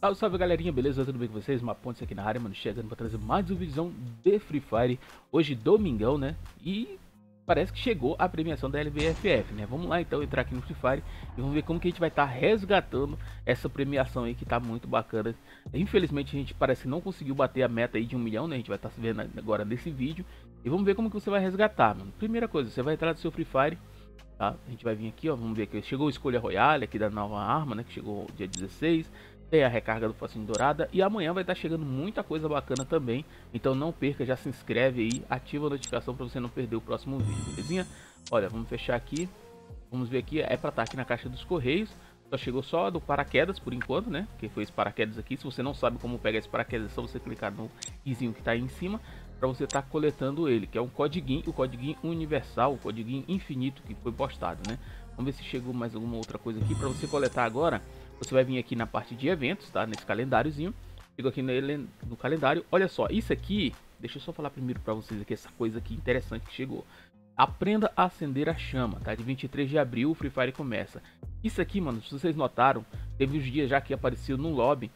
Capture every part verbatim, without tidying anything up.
Salve, salve galerinha, beleza? Tudo bem com vocês? Mapontes aqui na área, mano, chegando pra trazer mais um vídeo de Free Fire. Hoje, domingão, né? E parece que chegou a premiação da L B F F, né? Vamos lá então entrar aqui no Free Fire e vamos ver como que a gente vai estar tá resgatando essa premiação aí que tá muito bacana. Infelizmente a gente parece que não conseguiu bater a meta aí de um milhão, né? A gente vai estar tá vendo agora nesse vídeo e vamos ver como que você vai resgatar, mano. Primeira coisa, você vai entrar no seu Free Fire. Tá? A gente vai vir aqui, ó, vamos ver que chegou a escolha Royale aqui da nova arma, né, que chegou dia dezesseis, tem a recarga do facinho dourada e amanhã vai estar chegando muita coisa bacana também, então não perca, já se inscreve aí, ativa a notificação para você não perder o próximo vídeo, belezinha? Olha, vamos fechar aqui, vamos ver aqui, é para estar aqui na caixa dos correios, só chegou só do paraquedas por enquanto, né, que foi esse paraquedas aqui. Se você não sabe como pegar esse paraquedas, é só você clicar no izinho que está aí em cima, para você estar tá coletando ele, que é um codiguinho, o codiguinho universal, o codiguinho infinito que foi postado, né? Vamos ver se chegou mais alguma outra coisa aqui para você coletar agora. Você vai vir aqui na parte de eventos, tá? Nesse calendáriozinho. Chegou aqui nele, no calendário. Olha só, isso aqui, deixa eu só falar primeiro para vocês aqui essa coisa aqui interessante que chegou. Aprenda a acender a chama, tá? De vinte e três de abril o Free Fire começa. Isso aqui, mano, se vocês notaram, teve uns dias já que apareceu no lobby.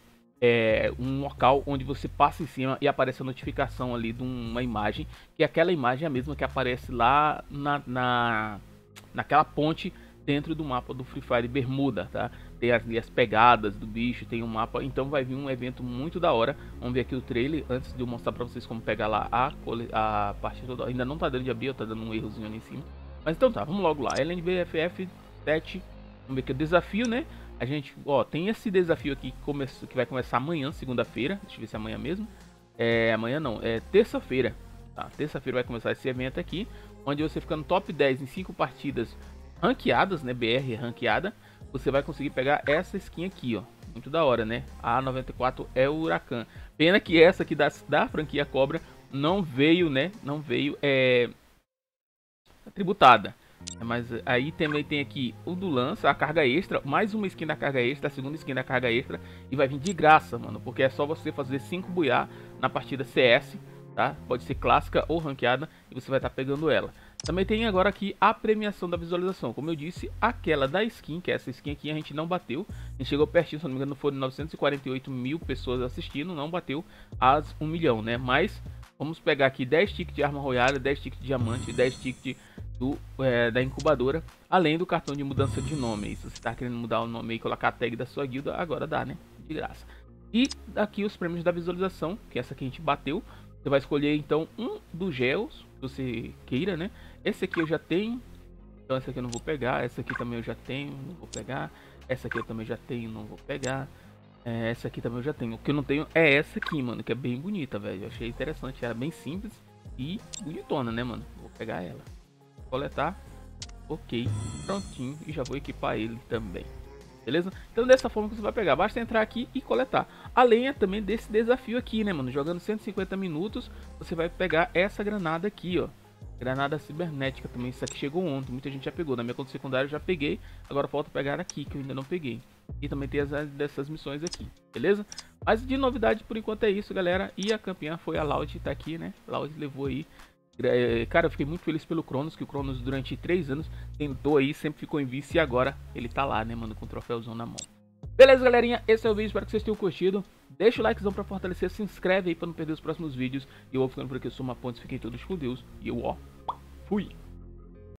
É um local onde você passa em cima e aparece a notificação ali de uma imagem, que aquela imagem é a mesma que aparece lá na, na naquela ponte dentro do mapa do Free Fire Bermuda, tá? Tem ali as pegadas do bicho, tem um mapa, então vai vir um evento muito da hora. Vamos ver aqui o trailer antes de eu mostrar pra vocês como pegar lá a, a parte toda. Ainda não tá dando de abrir, tá dando um errozinho ali em cima. Mas então tá, vamos logo lá, L B F F sete, vamos ver aqui o desafio, né? A gente, ó, tem esse desafio aqui que, começa, que vai começar amanhã, segunda-feira. Deixa eu ver se é amanhã mesmo. É, amanhã não, é terça-feira. Tá? Terça-feira vai começar esse evento aqui, onde você fica no top dez em cinco partidas ranqueadas, né? B R ranqueada. Você vai conseguir pegar essa skin aqui, ó. Muito da hora, né? A noventa e quatro é o Huracan. Pena que essa aqui da, da franquia Cobra não veio, né? Não veio, é... tributada. Mas aí também tem aqui o do lança, a carga extra, mais uma skin da carga extra, a segunda skin da carga extra, e vai vir de graça, mano, porque é só você fazer cinco buiá na partida C S, tá? Pode ser clássica ou ranqueada, e você vai estar tá pegando ela. Também tem agora aqui a premiação da visualização, como eu disse, aquela da skin, que é essa skin aqui a gente não bateu, a gente chegou pertinho, se não me engano foram novecentos e quarenta e oito mil pessoas assistindo, não bateu as um milhão, né? Mas vamos pegar aqui dez tickets de arma royale, dez tickets de diamante, dez tickets do, é, da incubadora, além do cartão de mudança de nome. Se você está querendo mudar o nome e colocar a tag da sua guilda, agora dá, né? De graça. E aqui os prêmios da visualização, que essa aqui a gente bateu. Você vai escolher então um dos gels que você queira, né? Esse aqui eu já tenho, então essa aqui eu não vou pegar. Essa aqui também eu já tenho, não vou pegar. Essa aqui eu também já tenho, não vou pegar. É, essa aqui também eu já tenho. O que eu não tenho é essa aqui, mano, que é bem bonita, velho. Eu achei interessante, era bem simples e bonitona, né, mano? Vou pegar ela. Coletar, ok, prontinho, e já vou equipar ele também, beleza? Então dessa forma que você vai pegar, basta entrar aqui e coletar. Além é também desse desafio aqui, né, mano? Jogando cento e cinquenta minutos, você vai pegar essa granada aqui, ó. Granada cibernética também, isso aqui chegou ontem, muita gente já pegou. Na minha conta secundária eu já peguei, agora falta pegar aqui, que eu ainda não peguei. E também tem as dessas missões aqui, beleza? Mas de novidade por enquanto é isso, galera. E a campeã foi a Loud, tá aqui, né? Loud levou aí. Cara, eu fiquei muito feliz pelo Cronos, que o Cronos durante três anos tentou aí, sempre ficou em vice e agora ele tá lá, né, mano, com o troféuzão na mão. Beleza, galerinha, esse é o vídeo, espero que vocês tenham curtido. Deixa o likezão pra fortalecer, se inscreve aí pra não perder os próximos vídeos. E eu vou ficando por aqui, eu sou o Mapontes, fiquem todos com Deus. E eu, ó, fui!